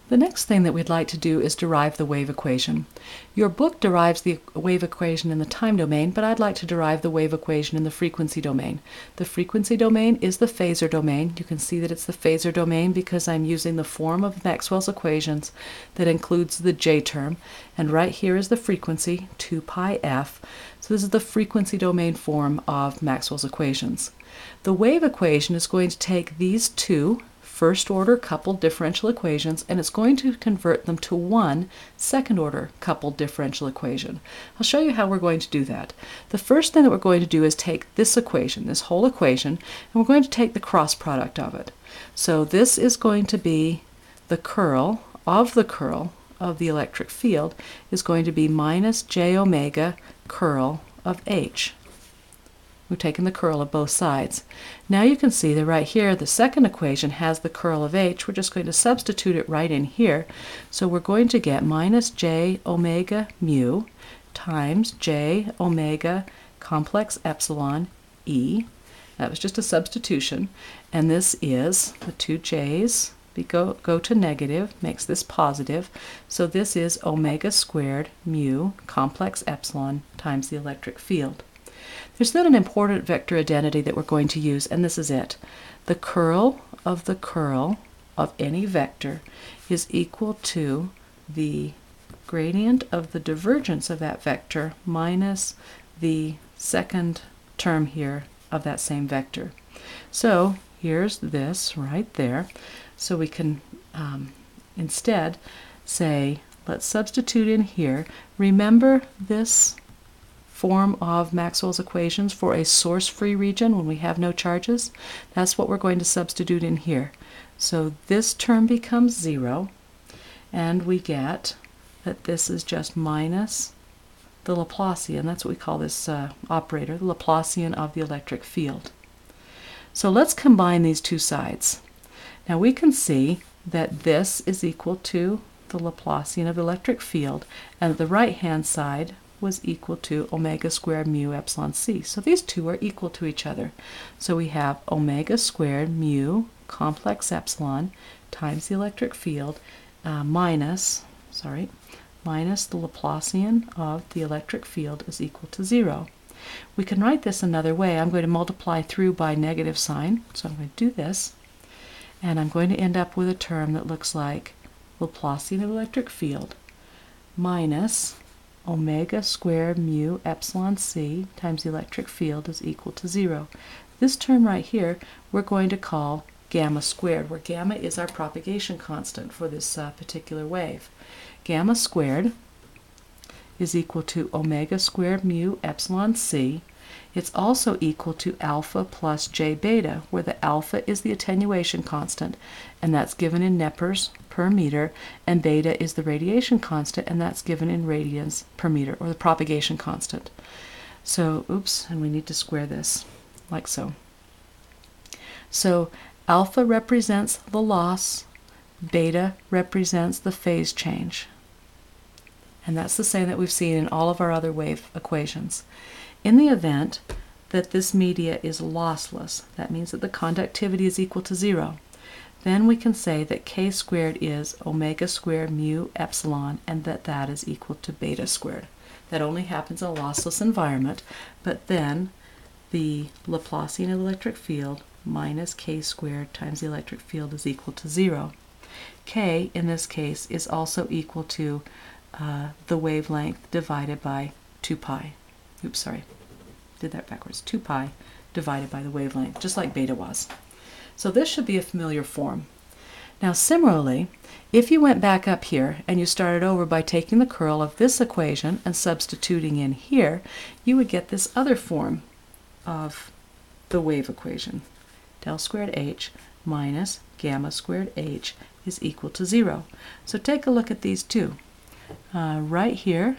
The next thing that we'd like to do is derive the wave equation. Your book derives the wave equation in the time domain, but I'd like to derive the wave equation in the frequency domain. The frequency domain is the phasor domain. You can see that it's the phasor domain because I'm using the form of Maxwell's equations that includes the J term, and right here is the frequency, 2 pi f. So this is the frequency domain form of Maxwell's equations. The wave equation is going to take these two first-order coupled differential equations, and it's going to convert them to one second-order coupled differential equation. I'll show you how we're going to do that. The first thing that we're going to do is take this equation, this whole equation, and we're going to take the cross product of it. So this is going to be the curl of the electric field is going to be minus j omega curl of H. We've taken the curl of both sides. Now you can see that right here the second equation has the curl of H. We're just going to substitute it right in here. So we're going to get minus j omega mu times j omega complex epsilon E. That was just a substitution. And this is the two j's. We go to negative, makes this positive. So this is omega squared mu complex epsilon times the electric field. There's then an important vector identity that we're going to use, and this is it. The curl of any vector is equal to the gradient of the divergence of that vector minus the second term here of that same vector. So here's this right there. So we can instead say, let's substitute in here. Remember this form of Maxwell's equations for a source-free region when we have no charges? That's what we're going to substitute in here. So this term becomes 0, and we get that this is just minus the Laplacian. That's what we call this operator, the Laplacian of the electric field. So let's combine these two sides. Now we can see that this is equal to the Laplacian of the electric field, and the right-hand side was equal to omega squared mu epsilon c. So these two are equal to each other. So we have omega squared mu complex epsilon times the electric field minus the Laplacian of the electric field is equal to 0. We can write this another way. I'm going to multiply through by negative sign. So I'm going to do this, and I'm going to end up with a term that looks like Laplacian of the electric field minus omega squared mu epsilon c times the electric field is equal to 0. This term right here we're going to call gamma squared, where gamma is our propagation constant for this particular wave. Gamma squared is equal to omega squared mu epsilon c. It's also equal to alpha plus j beta, where the alpha is the attenuation constant, and that's given in nepers per meter, and beta is the radiation constant, and that's given in radians per meter, or the propagation constant. So, oops, and we need to square this, like so. So, alpha represents the loss, beta represents the phase change. And that's the same that we've seen in all of our other wave equations. In the event that this media is lossless, that means that the conductivity is equal to 0, then we can say that k squared is omega squared mu epsilon, and that is equal to beta squared. That only happens in a lossless environment, but then the Laplacian of the electric field minus k squared times the electric field is equal to 0. K, in this case, is also equal to the wavelength divided by 2 pi. Oops, sorry, did that backwards. 2 pi divided by the wavelength, just like beta was. So this should be a familiar form. Now similarly, if you went back up here and you started over by taking the curl of this equation and substituting in here, you would get this other form of the wave equation. Del squared h minus gamma squared h is equal to 0. So take a look at these two. Right here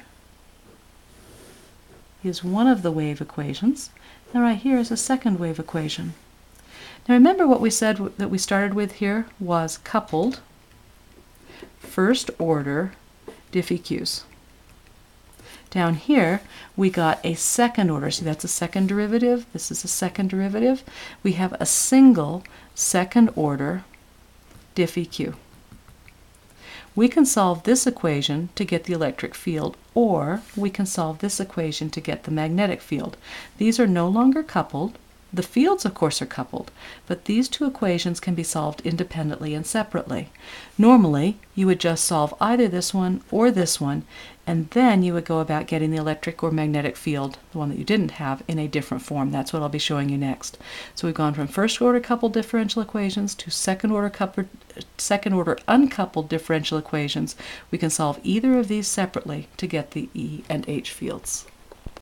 is one of the wave equations, and right here is a second wave equation. Now remember what we said that we started with here was coupled first order diffs. Down here we got a second order. See, that's a second derivative. This is a second derivative. We have a single second order diff EQ. We can solve this equation to get the electric field, or we can solve this equation to get the magnetic field. These are no longer coupled. The fields, of course, are coupled, but these two equations can be solved independently and separately. Normally, you would just solve either this one or this one, and then you would go about getting the electric or magnetic field, the one that you didn't have, in a different form. That's what I'll be showing you next. So we've gone from first-order coupled differential equations to second-order uncoupled differential equations. We can solve either of these separately to get the E and H fields.